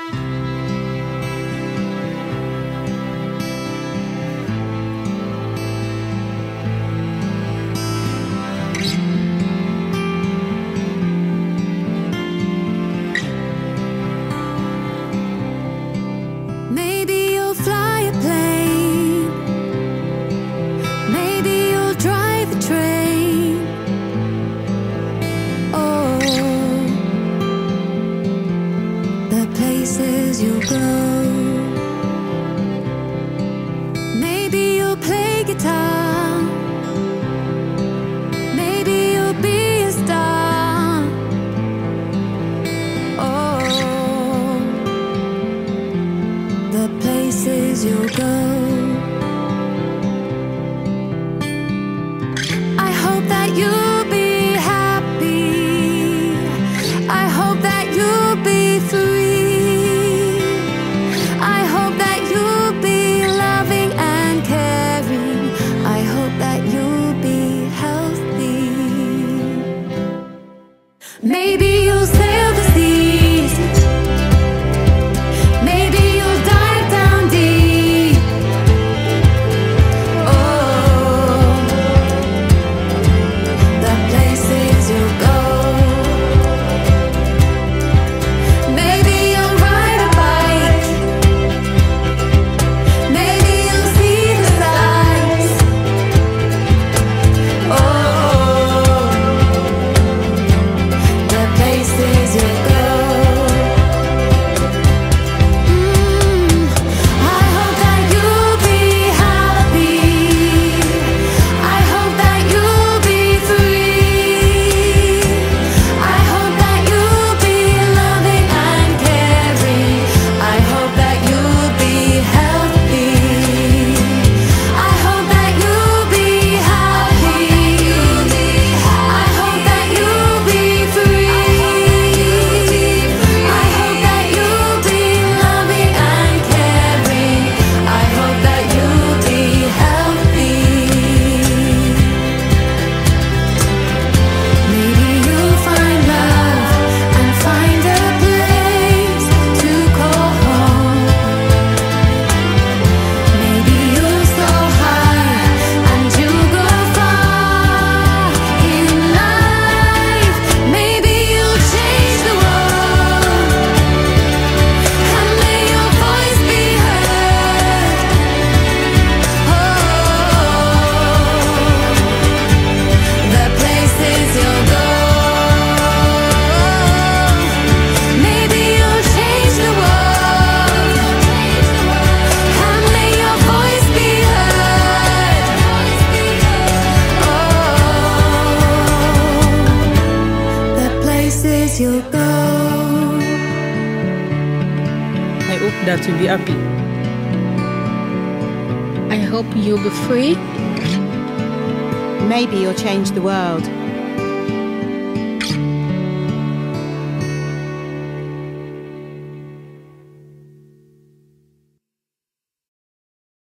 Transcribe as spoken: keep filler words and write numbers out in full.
You'll go. Maybe you'll play guitar. Maybe you'll be a star. Oh, the places you'll go. I hope that you'll be happy. I hope that you'll be free. Maybe you'll sail the seas. Maybe you'll dive down deep. Oh, the places you'll go. Maybe you'll ride a bike. Maybe you'll see the sights. Oh, places you go. Mm, I hope that you'll be happy. I hope that you'll be free. I hope that you'll be loving and caring. I hope that you'll be healthy. I hope that you'll be happy. I hope that you'll be free. You'll go. I hope that you'll be happy. I hope you'll be free. Maybe you'll change the world.